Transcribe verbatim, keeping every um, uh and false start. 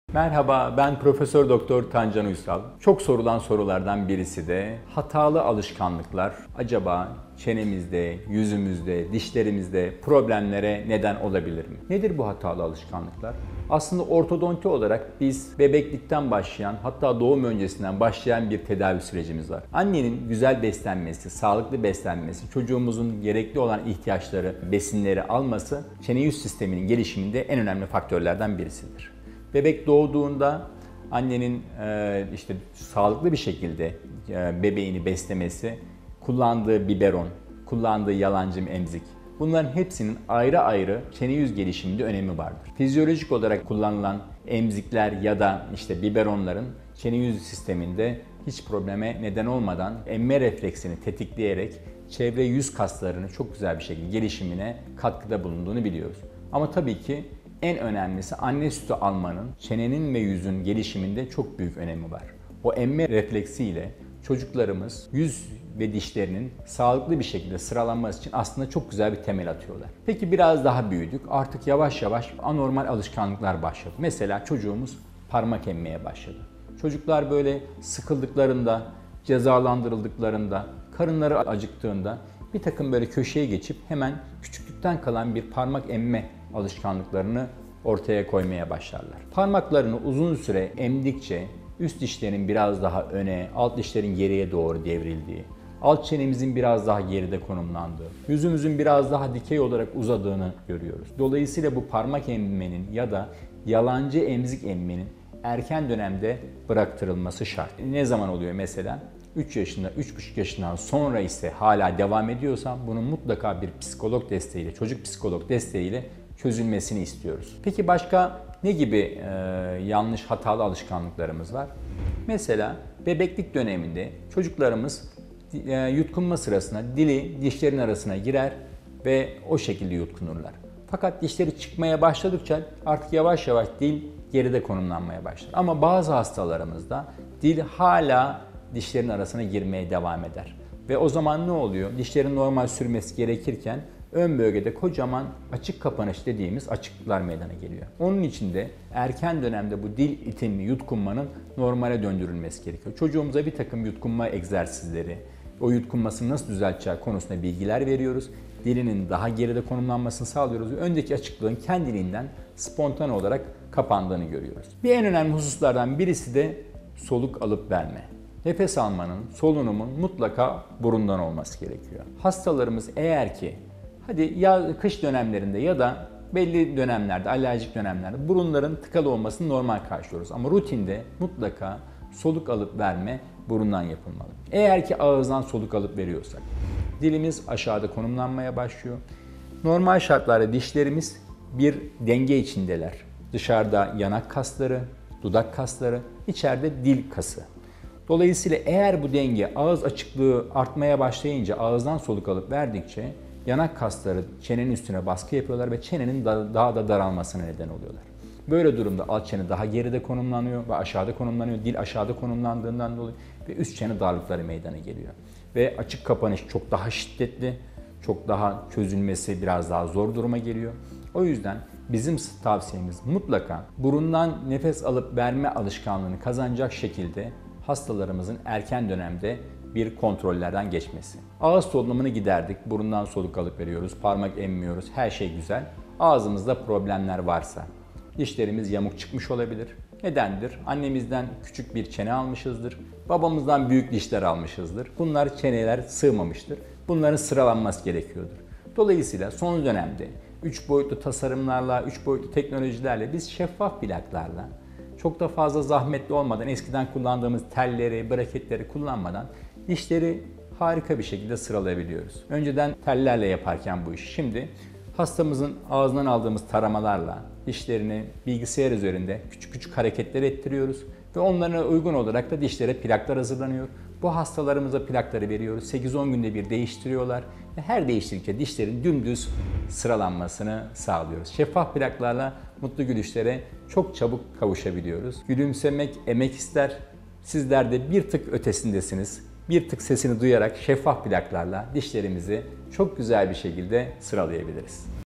Merhaba, ben Profesör Doktor Tancan Uysal. Çok sorulan sorulardan birisi de hatalı alışkanlıklar acaba çenemizde, yüzümüzde, dişlerimizde problemlere neden olabilir mi? Nedir bu hatalı alışkanlıklar? Aslında ortodonti olarak biz bebeklikten başlayan, hatta doğum öncesinden başlayan bir tedavi sürecimiz var. Annenin güzel beslenmesi, sağlıklı beslenmesi, çocuğumuzun gerekli olan ihtiyaçları, besinleri alması çene yüz sisteminin gelişiminde en önemli faktörlerden birisidir. Bebek doğduğunda annenin işte sağlıklı bir şekilde bebeğini beslemesi, kullandığı biberon, kullandığı yalancı emzik, bunların hepsinin ayrı ayrı çene yüz gelişiminde önemi vardır. Fizyolojik olarak kullanılan emzikler ya da işte biberonların çene yüz sisteminde hiç probleme neden olmadan emme refleksini tetikleyerek çevre yüz kaslarının çok güzel bir şekilde gelişimine katkıda bulunduğunu biliyoruz. Ama tabii ki en önemlisi anne sütü almanın çenenin ve yüzün gelişiminde çok büyük önemi var. O emme refleksiyle çocuklarımız yüz ve dişlerinin sağlıklı bir şekilde sıralanması için aslında çok güzel bir temel atıyorlar. Peki biraz daha büyüdük. Artık yavaş yavaş anormal alışkanlıklar başladı. Mesela çocuğumuz parmak emmeye başladı. Çocuklar böyle sıkıldıklarında, cezalandırıldıklarında, karınları acıktığında bir takım böyle köşeye geçip hemen küçüklükten kalan bir parmak emme alışkanlıklarını ortaya koymaya başlarlar. Parmaklarını uzun süre emdikçe üst dişlerin biraz daha öne, alt dişlerin geriye doğru devrildiği, alt çenemizin biraz daha geride konumlandığı, yüzümüzün biraz daha dikey olarak uzadığını görüyoruz. Dolayısıyla bu parmak emmenin ya da yalancı emzik emmenin erken dönemde bıraktırılması şart. Ne zaman oluyor mesela? üç yaşında, üç buçuk yaşından sonra ise hala devam ediyorsa bunun mutlaka bir psikolog desteğiyle, çocuk psikolog desteğiyle çözülmesini istiyoruz. Peki başka ne gibi e, yanlış, hatalı alışkanlıklarımız var? Mesela bebeklik döneminde çocuklarımız e, yutkunma sırasında dili dişlerin arasına girer ve o şekilde yutkunurlar. Fakat dişleri çıkmaya başladıkça artık yavaş yavaş dil geride konumlanmaya başlar. Ama bazı hastalarımızda dil hala dişlerin arasına girmeye devam eder. Ve o zaman ne oluyor? Dişlerin normal sürmesi gerekirken ön bölgede kocaman açık kapanış dediğimiz açıklıklar meydana geliyor. Onun için de erken dönemde bu dil itimli yutkunmanın normale döndürülmesi gerekiyor. Çocuğumuza bir takım yutkunma egzersizleri, o yutkunmasını nasıl düzelteceği konusunda bilgiler veriyoruz. Dilinin daha geride konumlanmasını sağlıyoruz ve öndeki açıklığın kendiliğinden spontan olarak kapandığını görüyoruz. Bir en önemli hususlardan birisi de soluk alıp verme. Nefes almanın, solunumun mutlaka burundan olması gerekiyor. Hastalarımız eğer ki hadi ya kış dönemlerinde ya da belli dönemlerde, alerjik dönemlerde burunların tıkalı olmasını normal karşılıyoruz. Ama rutinde mutlaka soluk alıp verme burundan yapılmalı. Eğer ki ağızdan soluk alıp veriyorsak, dilimiz aşağıda konumlanmaya başlıyor. Normal şartlarda dişlerimiz bir denge içindeler. Dışarıda yanak kasları, dudak kasları, içeride dil kası. Dolayısıyla eğer bu denge ağız açıklığı artmaya başlayınca ağızdan soluk alıp verdikçe yanak kasları çenenin üstüne baskı yapıyorlar ve çenenin daha da daralmasına neden oluyorlar. Böyle durumda alt çene daha geride konumlanıyor ve aşağıda konumlanıyor. Dil aşağıda konumlandığından dolayı ve üst çene darlıkları meydana geliyor. Ve açık kapanış çok daha şiddetli, çok daha çözülmesi biraz daha zor duruma geliyor. O yüzden bizim tavsiyemiz mutlaka burundan nefes alıp verme alışkanlığını kazanacak şekilde hastalarımızın erken dönemde bir kontrollerden geçmesi. Ağız solunumunu giderdik, burundan soluk alıp veriyoruz, parmak emmiyoruz, her şey güzel. Ağzımızda problemler varsa, dişlerimiz yamuk çıkmış olabilir. Nedendir? Annemizden küçük bir çene almışızdır, babamızdan büyük dişler almışızdır. Bunlar çeneler sığmamıştır. Bunların sıralanması gerekiyordur. Dolayısıyla son dönemde üç boyutlu tasarımlarla, üç boyutlu teknolojilerle biz şeffaf plaklarla çok da fazla zahmetli olmadan eskiden kullandığımız telleri, braketleri kullanmadan dişleri harika bir şekilde sıralayabiliyoruz. Önceden tellerle yaparken bu iş. Şimdi hastamızın ağzından aldığımız taramalarla dişlerini bilgisayar üzerinde küçük küçük hareketler ettiriyoruz ve onlara uygun olarak da dişlere plaklar hazırlanıyor. Bu hastalarımıza plakları veriyoruz. sekiz on günde bir değiştiriyorlar ve her değiştirdikçe dişlerin dümdüz sıralanmasını sağlıyoruz. Şeffaf plaklarla mutlu gülüşlere çok çabuk kavuşabiliyoruz. Gülümsemek emek ister. Sizler de bir tık ötesindesiniz. Bir tık sesini duyarak şeffaf plaklarla dişlerimizi çok güzel bir şekilde sıralayabiliriz.